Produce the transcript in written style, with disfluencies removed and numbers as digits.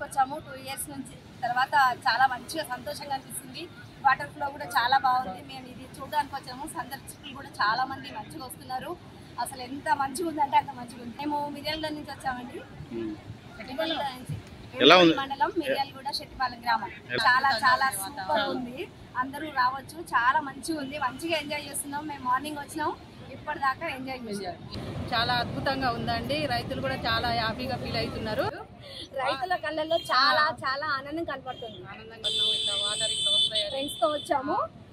వచ్చాము 2 years నుంచి. తర్వాత చాలా మంచిగా సంతోషంగా అనిపిస్తుంది. వాటర్ ఫ్లో కూడా చాలా బాగుంది. మేము ఇది చూడడానికి వచ్చాము. సందర్శకులు కూడా చాలా మంది మంచిగా వస్తున్నారు. అసలు ఎంత మంచిగా ఉందంటే అంత మంచిగా ఉంది. మేము మిర్యాలగూడ నుంచి వచ్చామండి. మండలం మిర్యాలగూడ శెట్టిపాలెం గ్రామం. చాలా చాలా సూపర్ ఉంది. అందరూ రావచ్చు. చాలా మంచిగా ఉంది. మంచిగా ఎంజాయ్ చేస్తున్నాం. మేము మార్నింగ్ వచ్చినాం, ఇప్పటిదాకా ఎంజాయ్ చేశారు. చాలా అద్భుతంగా ఉందండి. రైతులు కూడా చాలా హ్యాపీగా ఫీల్ అవుతున్నారు. రైతుల కళ్ళల్లో చాలా చాలా ఆనందం కనపడుతుంది. ఆనందంగా వాటర్ ఇట్లా వస్తాయి. ఫ్రెండ్స్ తో వచ్చాము.